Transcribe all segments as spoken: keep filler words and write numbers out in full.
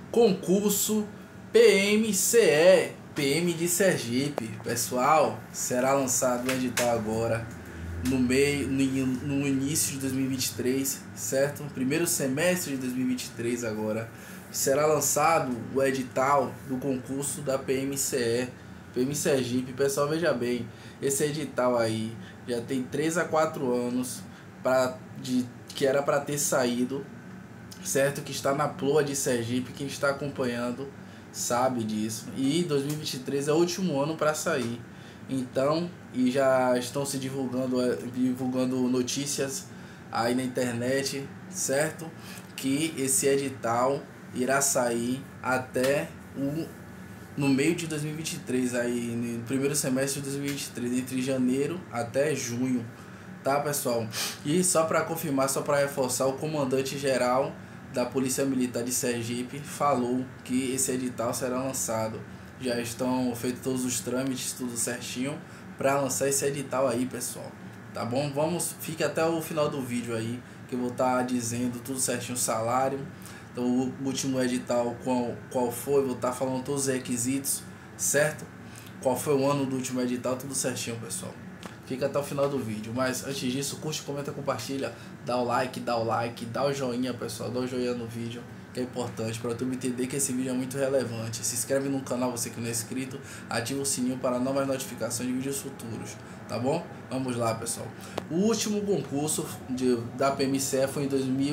Concurso P M C E, P M de Sergipe. Pessoal, será lançado o edital agora no meio no, no início de dois mil e vinte e três, certo? Primeiro semestre de dois mil e vinte e três agora será lançado o edital do concurso da P M C E, P M Sergipe. Pessoal, veja bem, esse edital aí já tem três a quatro anos para de que era para ter saído, certo? Que está na ploa de Sergipe, quem está acompanhando sabe disso. E dois mil e vinte e três é o último ano para sair. Então, e já estão se divulgando divulgando notícias aí na internet, certo? Que esse edital irá sair até o no meio de dois mil e vinte e três, aí no primeiro semestre de dois mil e vinte e três, entre janeiro até junho, tá, pessoal? E só para confirmar, só para reforçar, o comandante geral da Polícia Militar de Sergipe falou que esse edital será lançado. Já estão feitos todos os trâmites, tudo certinho para lançar esse edital aí, pessoal. Tá bom? Vamos, fique até o final do vídeo aí, que eu vou estar tá dizendo tudo certinho, o salário. Então, o último edital, qual, qual foi, vou estar tá falando todos os requisitos, certo? Qual foi o ano do último edital, tudo certinho, pessoal. Fica até o final do vídeo. Mas antes disso, curte, comenta, compartilha, dá o like, dá o like, dá o joinha, pessoal, dá o joinha no vídeo, que é importante para tu entender que esse vídeo é muito relevante. Se inscreve no canal, você que não é inscrito, ativa o sininho para novas notificações de vídeos futuros, tá bom? Vamos lá, pessoal. O último concurso de, da P M C E foi em dois mil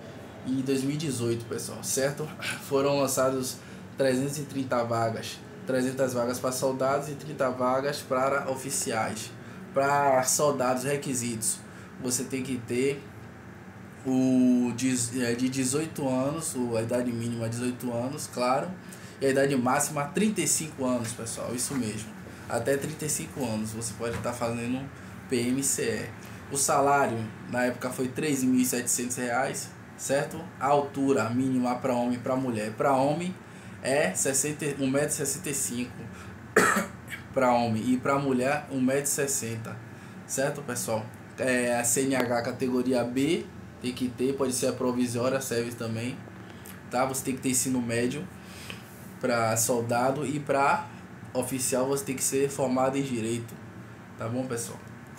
e dezoito, pessoal, certo? Foram lançados trezentas e trinta vagas, trezentas vagas para soldados e trinta vagas para oficiais. Para soldados, requisitos: você tem que ter o de dezoito anos, a idade mínima dezoito anos, claro, e a idade máxima trinta e cinco anos, pessoal, isso mesmo, até trinta e cinco anos você pode estar fazendo P M C E. O salário na época foi três mil e setecentos reais, certo? A altura mínima para homem e para mulher. Para homem é um metro e sessenta e cinco para homem, e para mulher um metro e sessenta, certo, pessoal? É, a C N H categoria B tem que ter, pode ser a provisória, serve também, tá? Você tem que ter ensino médio para soldado, e para oficial você tem que ser formado em direito, tá bom, pessoal?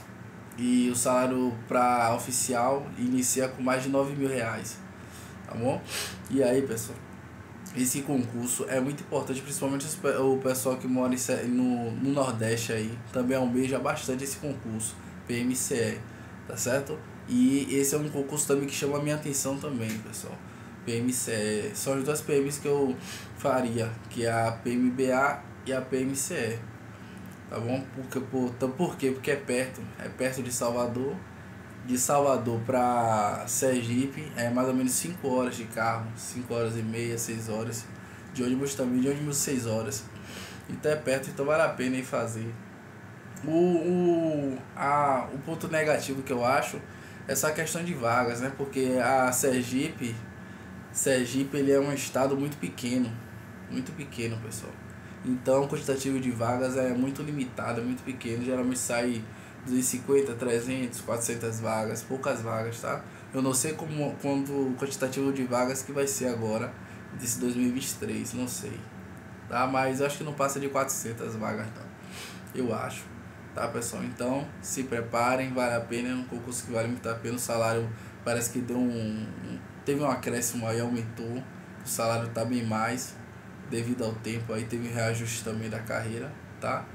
E o salário para oficial inicia com mais de nove mil reais, tá bom? E aí, pessoal, esse concurso é muito importante, principalmente o pessoal que mora no, no Nordeste aí, também almeja bastante esse concurso, P M C E, tá certo? E esse é um concurso também que chama a minha atenção também, pessoal. P M C E, são as duas P Ms que eu faria, que é a P M B A e a P M C E, tá bom? Porque, por, então, por quê? Porque é perto, é perto de Salvador. De Salvador para Sergipe é mais ou menos cinco horas de carro, cinco horas e meia, seis horas. De ônibus também, de ônibus seis horas. Então é perto, então vale a pena ir fazer. O, o, a, o ponto negativo que eu acho é essa questão de vagas, né? Porque a Sergipe, Sergipe ele é um estado muito pequeno, muito pequeno, pessoal. Então o quantitativo de vagas é muito limitado, é muito pequeno. Geralmente sai duzentos e cinquenta, trezentas, quatrocentas vagas, poucas vagas, tá? Eu não sei como, quando o quantitativo de vagas que vai ser agora, desse dois mil e vinte e três, não sei, tá? Mas eu acho que não passa de quatrocentas vagas, não. Eu acho, tá, pessoal? Então, se preparem, vale a pena, é um concurso que vale muito a pena. O salário parece que deu um, um teve um acréscimo aí, aumentou, o salário tá bem mais, devido ao tempo aí, teve um reajuste também da carreira, tá?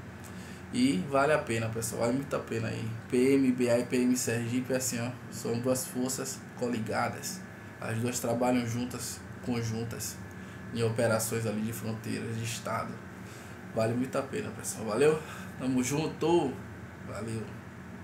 E vale a pena, pessoal, vale muito a pena aí. P M B A e P M Sergipe, assim, ó, são duas forças coligadas. As duas trabalham juntas, conjuntas, em operações ali de fronteiras, de estado. Vale muito a pena, pessoal. Valeu? Tamo junto. Valeu.